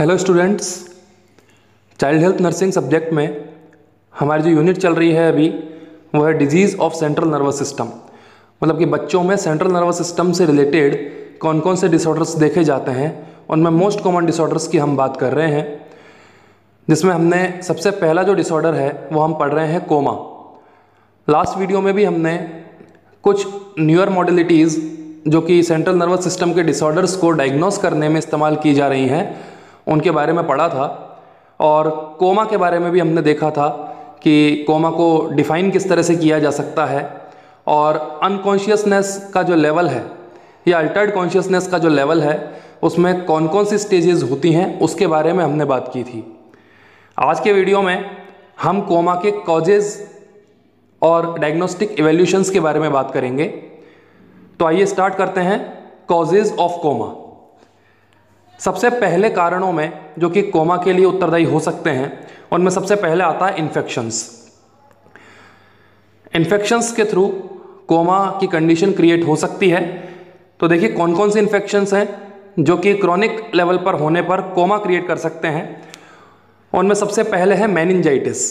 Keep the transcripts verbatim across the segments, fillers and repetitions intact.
Hello students, child health nursing subject में हमारी जो यूनिट चल रही है अभी वो है disease of central nervous system. मतलब कि बच्चों में सेंट्रल नर्वस सिस्टम से रिलेटेड कौन कौन से डिसऑर्डर्स देखे जाते हैं, उनमें मोस्ट कॉमन डिसऑर्डर्स की हम बात कर रहे हैं, जिसमें हमने सबसे पहला जो डिसऑर्डर है वो हम पढ़ रहे हैं कोमा। लास्ट वीडियो में भी हमने कुछ न्यूअर मॉडलिटीज़ जो कि सेंट्रल नर्वस सिस्टम के डिसऑर्डर्स को डायग्नोस करने में इस्तेमाल की जा रही हैं उनके बारे में पढ़ा था, और कोमा के बारे में भी हमने देखा था कि कोमा को डिफ़ाइन किस तरह से किया जा सकता है और अनकॉन्शियसनेस का जो लेवल है या अल्टर्ड कॉन्शियसनेस का जो लेवल है उसमें कौन कौन सी स्टेजेस होती हैं उसके बारे में हमने बात की थी। आज के वीडियो में हम कोमा के कॉजेज़ और डायग्नोस्टिक इवैल्यूएशंस के बारे में बात करेंगे। तो आइए स्टार्ट करते हैं कॉजेज़ ऑफ कोमा। सबसे पहले कारणों में जो कि कोमा के लिए उत्तरदायी हो सकते हैं उनमें सबसे पहले आता है इन्फेक्शंस। इन्फेक्शंस के थ्रू कोमा की कंडीशन क्रिएट हो सकती है। तो देखिए कौन कौन से इन्फेक्शंस हैं जो कि क्रॉनिक लेवल पर होने पर कोमा क्रिएट कर सकते हैं। उनमें सबसे पहले है मेनिंजाइटिस।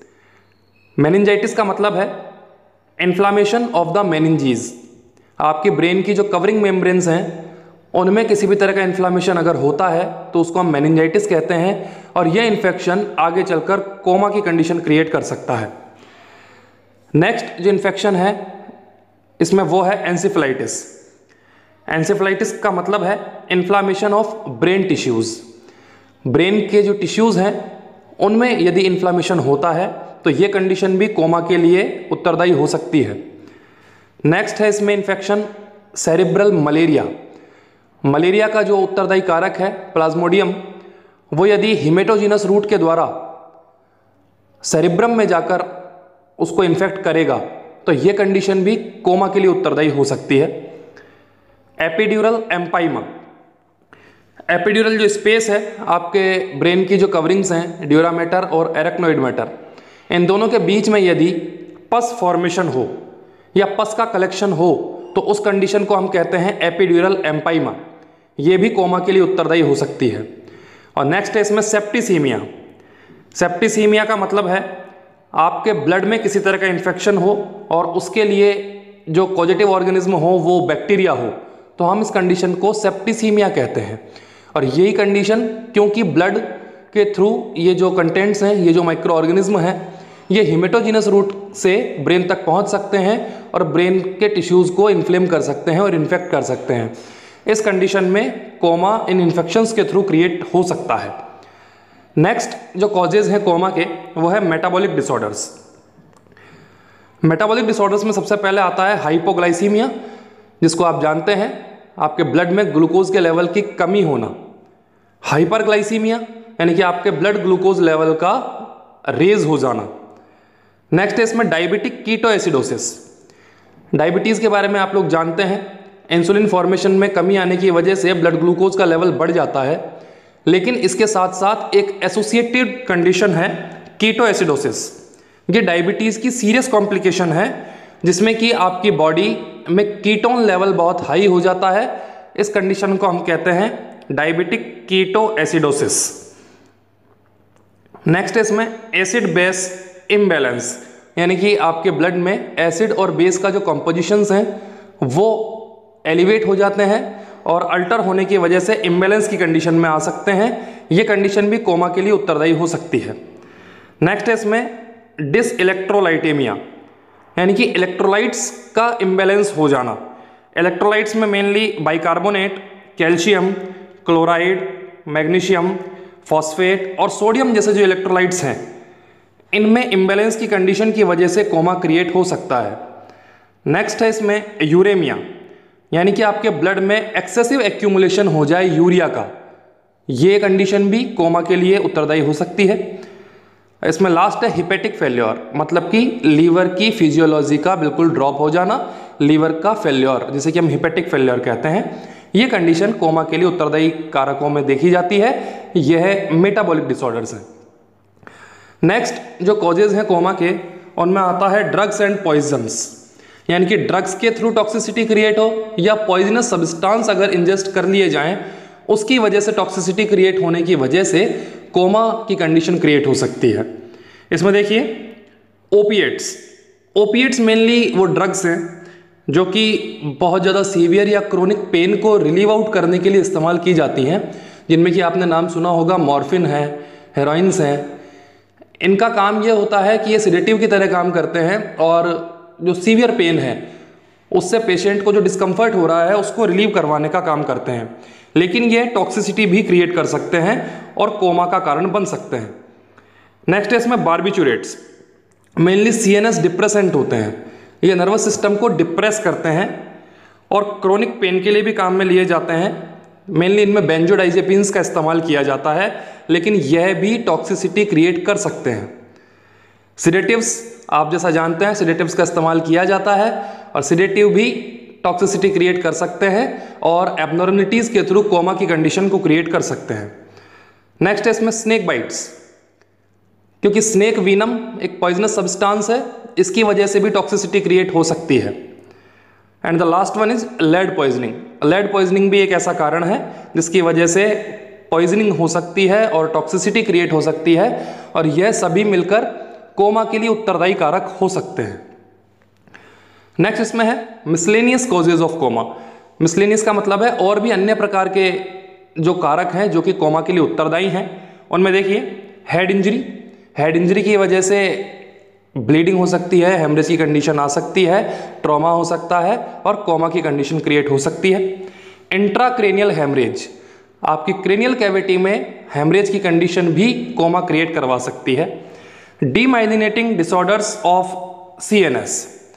मेनिंजाइटिस का मतलब है इन्फ्लामेशन ऑफ द मेनिंजीज। आपकी ब्रेन की जो कवरिंग मेम्ब्रेन्स हैं उनमें किसी भी तरह का इन्फ्लामेशन अगर होता है तो उसको हम मेनिंजाइटिस कहते हैं, और यह इन्फेक्शन आगे चलकर कोमा की कंडीशन क्रिएट कर सकता है। नेक्स्ट जो इन्फेक्शन है इसमें वो है एंसेफेलाइटिस। एंसेफेलाइटिस का मतलब है inflammation of brain tissues. Brain के जो टिश्यूज़ हैं उनमें यदि इन्फ्लामेशन होता है तो ये कंडीशन भी कोमा के लिए उत्तरदायी हो सकती है। नेक्स्ट है इसमें इन्फेक्शन सेरिब्रल मलेरिया। मलेरिया का जो उत्तरदायी कारक है प्लाज्मोडियम, वो यदि हिमेटोजिनस रूट के द्वारा सेरिब्रम में जाकर उसको इन्फेक्ट करेगा तो ये कंडीशन भी कोमा के लिए उत्तरदायी हो सकती है। Epidural empyema. एपिड्यूरल जो स्पेस है आपके ब्रेन की जो कवरिंग्स हैं ड्यूरा मैटर और एरेक्नोइड मैटर, इन दोनों के बीच में यदि पस फॉर्मेशन हो या पस का कलेक्शन हो तो उस कंडीशन को हम कहते हैं एपिड्यूरल एम्पाइमा। ये भी कोमा के लिए उत्तरदायी हो सकती है। और नेक्स्ट है इसमें सेप्टिसीमिया। सेप्टिसीमिया का मतलब है आपके ब्लड में किसी तरह का इन्फेक्शन हो और उसके लिए जो पॉजिटिव ऑर्गेनिज्म हो वो बैक्टीरिया हो, तो हम इस कंडीशन को सेप्टिसीमिया कहते हैं। और यही कंडीशन क्योंकि ब्लड के थ्रू ये जो कंटेंट्स हैं, ये जो माइक्रो ऑर्गेनिज्म हैं, ये हिमेटोजिनस रूट से ब्रेन तक पहुंच सकते हैं और ब्रेन के टिश्यूज़ को इन्फ्लेम कर सकते हैं और इन्फेक्ट कर सकते हैं। इस कंडीशन में कोमा इन इन्फेक्शंस के थ्रू क्रिएट हो सकता है। नेक्स्ट जो कॉजेज हैं कोमा के वो है मेटाबॉलिक डिसऑर्डर्स। मेटाबॉलिक डिसऑर्डर्स में सबसे पहले आता है हाइपोग्लाइसीमिया, जिसको आप जानते हैं आपके ब्लड में ग्लूकोज के लेवल की कमी होना। हाइपरग्लाइसीमिया यानी कि आपके ब्लड ग्लूकोज लेवल का रेज हो जाना। नेक्स्ट है इसमें डायबिटिक कीटोएसिडोसिस। डायबिटीज़ के बारे में आप लोग जानते हैं, इंसुलिन फॉर्मेशन में कमी आने की वजह से ब्लड ग्लूकोज का लेवल बढ़ जाता है, लेकिन इसके साथ साथ एक एसोसिएटेड कंडीशन है कीटोएसिडोसिस। ये डायबिटीज़ की सीरियस कॉम्प्लिकेशन है जिसमें कि आपकी बॉडी में कीटोन लेवल बहुत हाई हो जाता है। इस कंडीशन को हम कहते हैं डायबिटिक कीटोएसिडोसिस। नेक्स्ट इसमें एसिड बेस इम्बैलेंस, यानी कि आपके ब्लड में एसिड और बेस का जो कॉम्पोजिशंस हैं वो एलिवेट हो जाते हैं और अल्टर होने की वजह से इम्बैलेंस की कंडीशन में आ सकते हैं। ये कंडीशन भी कोमा के लिए उत्तरदायी हो सकती है। नेक्स्ट है इसमें डिसइलेक्ट्रोलाइटेमिया, यानी कि इलेक्ट्रोलाइट्स का इम्बैलेंस हो जाना। इलेक्ट्रोलाइट्स में mainly bicarbonate, calcium, chloride, magnesium, phosphate और सोडियम जैसे जो इलेक्ट्रोलाइट्स हैं, इनमें इम्बैलेंस की कंडीशन की वजह से कोमा क्रिएट हो सकता है। नेक्स्ट है इसमें यूरेमिया, यानी कि आपके ब्लड में एक्सेसिव एक्यूमुलेशन हो जाए यूरिया का। ये कंडीशन भी कोमा के लिए उत्तरदायी हो सकती है। इसमें लास्ट है हिपेटिक फेल्योर, मतलब कि लीवर की फिजियोलॉजी का बिल्कुल ड्रॉप हो जाना, लीवर का फेल्योर, जिसे कि हम हिपेटिक फेल्योर कहते हैं। ये कंडीशन कोमा के लिए उत्तरदायी कारकों में देखी जाती है। यह मेटाबॉलिक डिसऑर्डर्स हैं। नेक्स्ट जो कॉजेज हैं कोमा के, उनमें आता है ड्रग्स एंड पॉइजन्स, यानी कि ड्रग्स के थ्रू टॉक्सिसिटी क्रिएट हो या पॉइजनस सब्सटेंस अगर इंजेस्ट कर लिए जाएं उसकी वजह से टॉक्सिसिटी क्रिएट होने की वजह से कोमा की कंडीशन क्रिएट हो सकती है। इसमें देखिए ओपिएट्स, ओपिएट्स मेनली वो ड्रग्स हैं जो कि बहुत ज़्यादा सीवियर या क्रोनिक पेन को रिलीव आउट करने के लिए इस्तेमाल की जाती हैं, जिनमें कि आपने नाम सुना होगा मॉर्फिन है, हेरोइन्स हैं। इनका काम ये होता है कि ये सिडेटिव की तरह काम करते हैं और जो सीवियर पेन है उससे पेशेंट को जो डिस्कम्फर्ट हो रहा है उसको रिलीव करवाने का काम करते हैं, लेकिन ये टॉक्सिसिटी भी क्रिएट कर सकते हैं और कोमा का कारण बन सकते हैं। नेक्स्ट है इसमें बार्बिचुरेट्स, मेनली सीएनएस डिप्रेसेंट होते हैं। ये नर्वस सिस्टम को डिप्रेस करते हैं और क्रोनिक पेन के लिए भी काम में लिए जाते हैं। मेनली इनमें बेंजोडाइजेपिन्स का इस्तेमाल किया जाता है, लेकिन यह भी टॉक्सिसिटी क्रिएट कर सकते हैं। सिडेटिव्स आप जैसा जानते हैं, सिडेटिव्स का इस्तेमाल किया जाता है और सिडेटिव भी टॉक्सिसिटी क्रिएट कर सकते हैं और एबनॉर्मलिटीज़ के थ्रू कोमा की कंडीशन को क्रिएट कर सकते हैं। नेक्स्ट है इसमें स्नेक बाइट्स, क्योंकि स्नेक वीनम एक पॉइजनस सब्सटेंस है, इसकी वजह से भी टॉक्सिसिटी क्रिएट हो सकती है। And the last one is lead poisoning. Lead poisoning भी एक ऐसा कारण है जिसकी वजह से पॉइजनिंग हो सकती है और टॉक्सिसिटी क्रिएट हो सकती है, और यह सभी मिलकर कोमा के लिए उत्तरदायी कारक हो सकते हैं। नेक्स्ट इसमें है miscellaneous causes of coma. Miscellaneous का मतलब है और भी अन्य प्रकार के जो कारक हैं जो कि कोमा के लिए उत्तरदायी हैं। उनमें देखिए हेड इंजरी, हेड इंजरी की वजह से ब्लीडिंग हो सकती है, हेमरेज की कंडीशन आ सकती है, ट्रॉमा हो सकता है और कोमा की कंडीशन क्रिएट हो सकती है। इंट्राक्रेनियल हेमरेज, आपकी क्रेनियल कैविटी में हेमरेज की कंडीशन भी कोमा क्रिएट करवा सकती है। डीमाइलिनेटिंग डिसऑर्डर्स ऑफ सीएनएस,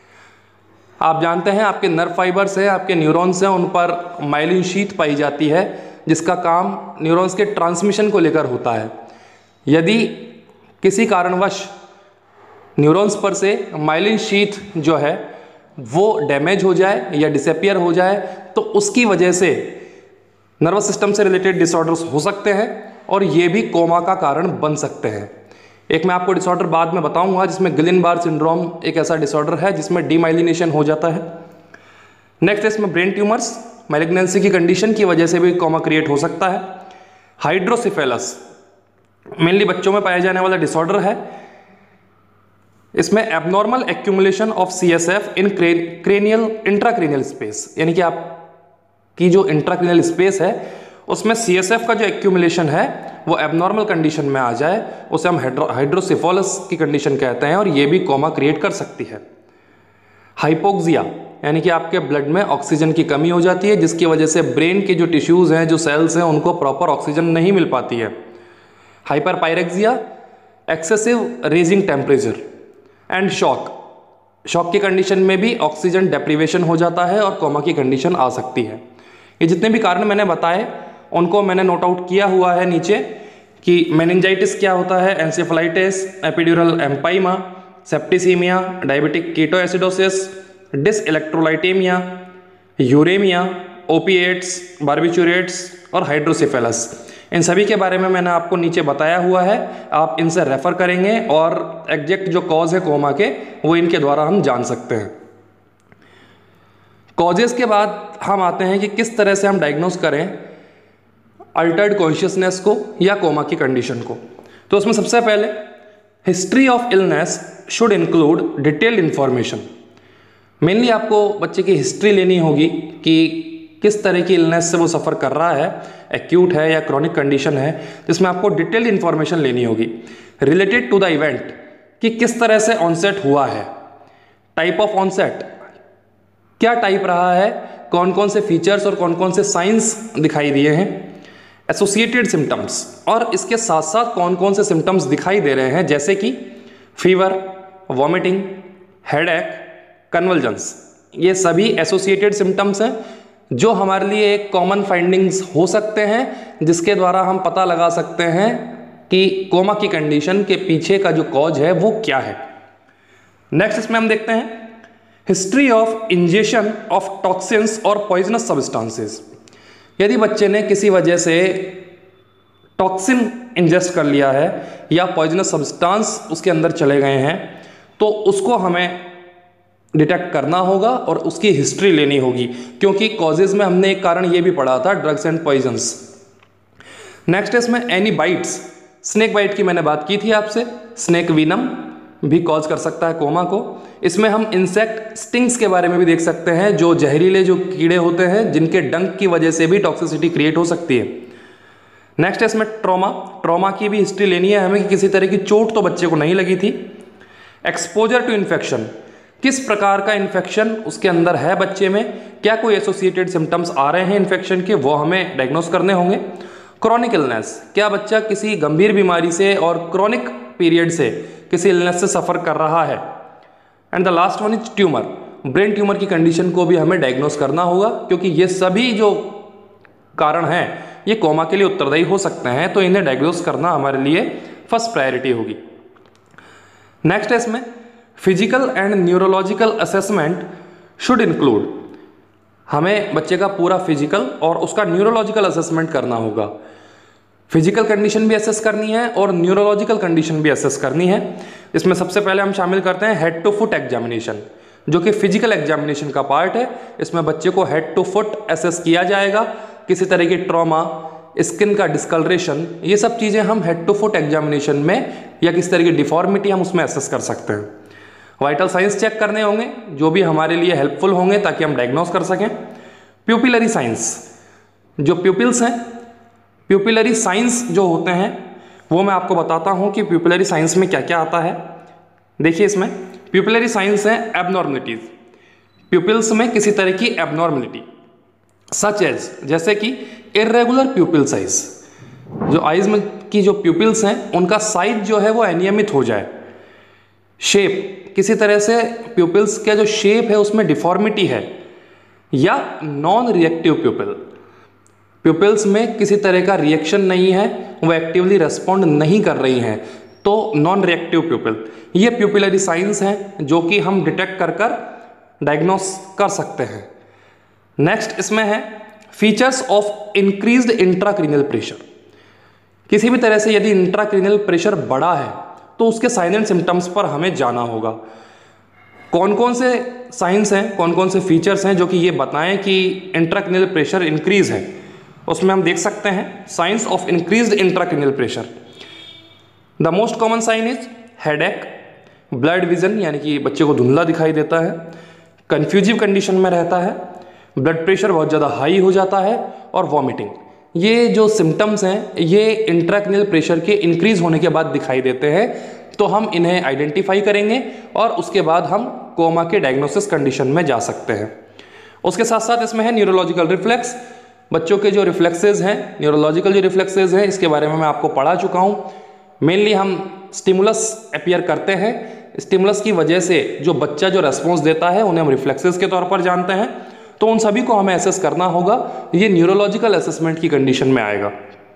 आप जानते हैं आपके नर्व फाइबर्स हैं, आपके न्यूरॉन्स हैं, उन पर माइलिन शीथ पाई जाती है जिसका काम न्यूरॉन्स के ट्रांसमिशन को लेकर होता है। यदि किसी कारणवश न्यूरॉन्स पर से माइलिन शीथ जो है वो डैमेज हो जाए या डिसअपियर हो जाए तो उसकी वजह से नर्वस सिस्टम से रिलेटेड डिसऑर्डर्स हो सकते हैं और ये भी कोमा का कारण बन सकते हैं। एक मैं आपको डिसऑर्डर बाद में बताऊंगा जिसमें गिलिन-बार सिंड्रोम एक ऐसा डिसऑर्डर है जिसमें डीमाइलिनेशन हो जाता है। नेक्स्ट इसमें ब्रेन ट्यूमर्स, मैलिग्नेंसी की कंडीशन की वजह से भी कोमा क्रिएट हो सकता है। हाइड्रोसिफेलस मेनली बच्चों में पाया जाने वाला डिसऑर्डर है। इसमें abnormal accumulation of CSF in cranial intracranial space, यानी कि आपकी जो इंट्राक्रेनियल स्पेस है उसमें सीएसएफ का जो एक्यूमुलेशन है वो एबनॉर्मल कंडीशन में आ जाए, उसे हम हाइड्रोसिफोलस की कंडीशन कहते हैं और ये भी कोमा क्रिएट कर सकती है। हाइपोक्सिया, यानी कि आपके ब्लड में ऑक्सीजन की कमी हो जाती है जिसकी वजह से ब्रेन के जो टिश्यूज़ हैं, जो सेल्स हैं, उनको प्रॉपर ऑक्सीजन नहीं मिल पाती है। Hyperpyrexia, excessive raising temperature and shock, shock की कंडीशन में भी ऑक्सीजन डेप्रीवेशन हो जाता है और कोमा की कंडीशन आ सकती है। ये जितने भी कारण मैंने बताए उनको मैंने नोट आउट किया हुआ है नीचे कि मेनिंजाइटिस क्या होता है, encephalitis, epidural empyema, septicaemia, diabetic ketoacidosis, dyselectrolytaemia, uraemia, opiates, barbiturates और हाइड्रोसिफेलस, इन सभी के बारे में मैंने आपको नीचे बताया हुआ है। आप इनसे रेफर करेंगे और एग्जैक्ट जो कॉज है कोमा के वो इनके द्वारा हम जान सकते हैं। कॉजेस के बाद हम आते हैं कि किस तरह से हम डायग्नोस करें अल्टर्ड कॉन्शियसनेस को या कोमा की कंडीशन को। तो उसमें सबसे पहले history of illness should include detailed information. Mainly आपको बच्चे की हिस्ट्री लेनी होगी कि किस तरह की इलनेस से वो सफ़र कर रहा है, एक्यूट है या क्रॉनिक कंडीशन है, जिसमें आपको डिटेल्ड इंफॉर्मेशन लेनी होगी रिलेटेड टू द इवेंट, कि किस तरह से ऑनसेट हुआ है, टाइप ऑफ ऑनसेट, क्या टाइप रहा है, कौन कौन से फीचर्स और कौन कौन से साइंस दिखाई दिए हैं, एसोसिएटेड सिम्टम्स, और इसके साथ साथ कौन कौन से सिम्टम्स दिखाई दे रहे हैं जैसे कि फीवर, वॉमिटिंग, हेडेक, कन्वल्जन्स। ये सभी एसोसिएटेड सिम्टम्स हैं जो हमारे लिए एक कॉमन फाइंडिंग्स हो सकते हैं जिसके द्वारा हम पता लगा सकते हैं कि कोमा की कंडीशन के पीछे का जो कॉज है वो क्या है। नेक्स्ट इसमें हम देखते हैं history of injection of toxins और पॉइजनस सब्सटेंसेस। यदि बच्चे ने किसी वजह से टॉक्सिन इंजेस्ट कर लिया है या पॉइजनस सब्सटेंस उसके अंदर चले गए हैं तो उसको हमें डिटेक्ट करना होगा और उसकी हिस्ट्री लेनी होगी, क्योंकि कॉजेज में हमने एक कारण ये भी पढ़ा था ड्रग्स एंड पॉइजन्स, नेक्स्ट है इसमें एनी बाइट्स, स्नेक बाइट की मैंने बात की थी आपसे, स्नेक वीनम भी कॉज कर सकता है कोमा को। इसमें हम इंसेक्ट स्टिंग्स के बारे में भी देख सकते हैं, जो जहरीले जो कीड़े होते हैं जिनके डंक की वजह से भी टॉक्सिसिटी क्रिएट हो सकती है। नेक्स्ट है इसमें ट्रॉमा, ट्रॉमा की भी हिस्ट्री लेनी है हमें कि किसी तरह की चोट तो बच्चे को नहीं लगी थी। एक्सपोजर टू इन्फेक्शन, किस प्रकार का इन्फेक्शन उसके अंदर है बच्चे में, क्या कोई एसोसिएटेड सिम्टम्स आ रहे हैं इन्फेक्शन के, वो हमें डायग्नोस करने होंगे। क्रॉनिक इलनेस, क्या बच्चा किसी गंभीर बीमारी से और क्रॉनिक पीरियड से किसी इलनेस से सफ़र कर रहा है। And the last one is tumour, brain tumour की कंडीशन को भी हमें डायग्नोस करना होगा, क्योंकि ये सभी जो कारण हैं ये कोमा के लिए उत्तरदायी हो सकते हैं, तो इन्हें डायग्नोस करना हमारे लिए फर्स्ट प्रायोरिटी होगी। नेक्स्ट है इसमें physical and neurological assessment should include, हमें बच्चे का पूरा फिजिकल और उसका न्यूरोलॉजिकल असेसमेंट करना होगा। फिजिकल कंडीशन भी असेस करनी है और न्यूरोलॉजिकल कंडीशन भी असेस करनी है। इसमें सबसे पहले हम शामिल करते हैं हेड टू फुट एग्जामिनेशन, जो कि फिजिकल एग्जामिनेशन का पार्ट है। इसमें बच्चे को हेड टू फुट असेस किया जाएगा, किसी तरह की ट्रॉमा, स्किन का डिस्कलरेशन, ये सब चीज़ें हम हेड टू फुट एग्जामिनेशन में, या किसी तरह की डिफॉर्मिटी हम उसमें असेस कर सकते हैं। वाइटल साइंस चेक करने होंगे जो भी हमारे लिए हेल्पफुल होंगे ताकि हम डायग्नोस कर सकें। प्यूपिलरी साइंस, जो प्यूपिल्स हैं, प्यूपिलरी साइंस जो होते हैं वो मैं आपको बताता हूं कि प्यूपिलरी साइंस में क्या क्या आता है। देखिए इसमें प्यूपिलरी साइंस है एबनॉर्मलिटीज, प्यूपिल्स में किसी तरह की एबनॉर्मलिटी, सच एज जैसे कि इरेगुलर प्यूपिल साइज, जो आइज में की जो प्यूपिल्स हैं उनका साइज जो है वो अनियमित हो जाए। शेप, किसी तरह से प्यूपिल्स का जो शेप है उसमें डिफॉर्मिटी है। या नॉन रिएक्टिव प्यूपिल, प्यूपिल्स में किसी तरह का रिएक्शन नहीं है, वो एक्टिवली रेस्पॉन्ड नहीं कर रही हैं, तो नॉन रिएक्टिव प्यूपिल। ये प्यूपिलरी साइंस हैं जो कि हम डिटेक्ट कर कर डायग्नोस कर सकते हैं। नेक्स्ट इसमें है features of increased intracranial pressure, किसी भी तरह से यदि इंट्राक्रीनियल प्रेशर बढ़ा है तो उसके साइन एंड सिम्टम्स पर हमें जाना होगा। कौन कौन से साइंस हैं, कौन कौन से फीचर्स हैं जो कि ये बताएं कि इंट्राक्रीनियल प्रेशर इंक्रीज है, उसमें हम देख सकते हैं signs of increased intracranial pressure. The most common sign is headache, blurred vision यानी कि बच्चे को धुंधला दिखाई देता है, कंफ्यूजिव कंडीशन में रहता है, ब्लड प्रेशर बहुत ज़्यादा हाई हो जाता है और वॉमिटिंग। ये जो सिम्टम्स हैं ये इंट्राक्रीनियल प्रेशर के इंक्रीज होने के बाद दिखाई देते हैं, तो हम इन्हें आइडेंटिफाई करेंगे और उसके बाद हम कोमा के डायग्नोसिस कंडीशन में जा सकते हैं। उसके साथ साथ इसमें है न्यूरोलॉजिकल रिफ्लेक्स, बच्चों के जो रिफ्लेक्सेस हैं, न्यूरोलॉजिकल जो रिफ्लेक्सेस हैं, इसके बारे में मैं आपको पढ़ा चुका हूँ। मेनली हम स्टिमुलस अपीयर करते हैं, स्टिमुलस की वजह से जो बच्चा जो रेस्पॉन्स देता है उन्हें हम रिफ्लेक्सेस के तौर पर जानते हैं, तो उन सभी को हमें असेस करना होगा, ये न्यूरोलॉजिकल असेसमेंट की कंडीशन में आएगा।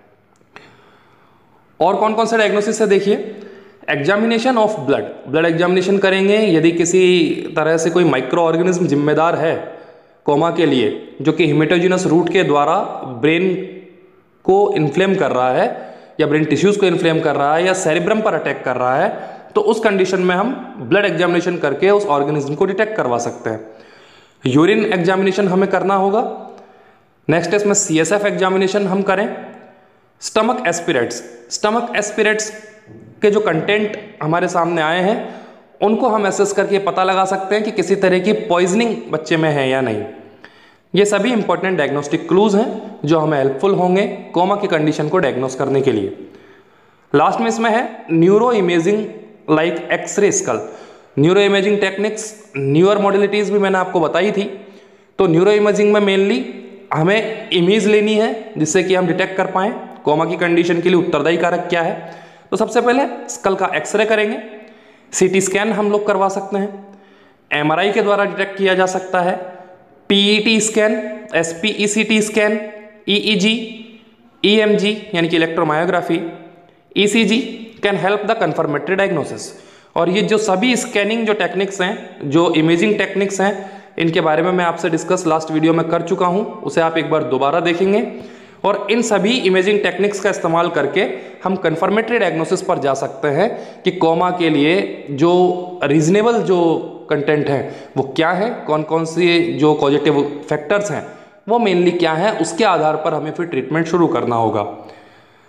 और कौन कौन से डायग्नोसिस है देखिए, examination of blood, blood examination करेंगे यदि किसी तरह से कोई माइक्रो ऑर्गेनिज्म जिम्मेदार है कोमा के लिए, जो कि हेमेटोजिनस रूट के द्वारा ब्रेन को इन्फ्लेम कर रहा है या ब्रेन टिश्यूज को इन्फ्लेम कर रहा है या सेरिब्रम पर अटैक कर रहा है, तो उस कंडीशन में हम ब्लड एग्जामिनेशन करके उस ऑर्गेनिज्म को डिटेक्ट करवा सकते हैं। यूरिन एग्जामिनेशन हमें करना होगा। नेक्स्ट इसमें सी एस एफ एग्जामिनेशन हम करें। स्टमक एस्पिरेट्स, स्टमक एस्पिरेट्स के जो कंटेंट हमारे सामने आए हैं उनको हम एसेस करके पता लगा सकते हैं कि किसी तरह की पॉइजनिंग बच्चे में है या नहीं। ये सभी इंपॉर्टेंट डायग्नोस्टिक क्लूज हैं जो हमें हेल्पफुल होंगे कोमा की कंडीशन को डायग्नोस करने के लिए। लास्ट में इसमें है neuro imaging like x-ray skull, neuro imaging techniques, newer modalities भी मैंने आपको बताई थी। तो न्यूरो इमेजिंग में मेनली हमें इमेज लेनी है जिससे कि हम डिटेक्ट कर पाएँ कोमा की कंडीशन के लिए उत्तरदायी कारक क्या है। तो सबसे पहले स्कल का एक्सरे करेंगे, सीटी स्कैन हम लोग करवा सकते हैं, एमआरआई के द्वारा डिटेक्ट किया जा सकता है, PET scan, SPECT scan, EEG, EMG यानी कि electromyography, ECG can help the confirmatory diagnosis. और ये जो सभी स्कैनिंग जो टेक्निक्स हैं, जो इमेजिंग टेक्निक्स हैं, इनके बारे में मैं आपसे डिस्कस लास्ट वीडियो में कर चुका हूं, उसे आप एक बार दोबारा देखेंगे। और इन सभी इमेजिंग टेक्निक्स का इस्तेमाल करके हम कंफर्मेटरी डायग्नोसिस पर जा सकते हैं कि कोमा के लिए जो रीजनेबल जो कंटेंट है वो क्या है, कौन कौन से जो पॉजिटिव फैक्टर्स हैं वो मेनली क्या है, उसके आधार पर हमें फिर ट्रीटमेंट शुरू करना होगा।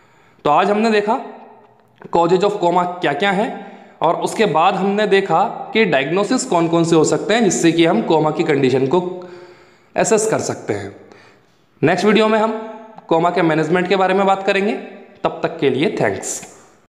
तो आज हमने देखा कॉजेज ऑफ कोमा क्या क्या है, और उसके बाद हमने देखा कि डायग्नोसिस कौन कौन से हो सकते हैं जिससे कि हम कोमा की कंडीशन को एसेस कर सकते हैं। नेक्स्ट वीडियो में हम कोमा के मैनेजमेंट के बारे में बात करेंगे। तब तक के लिए थैंक्स।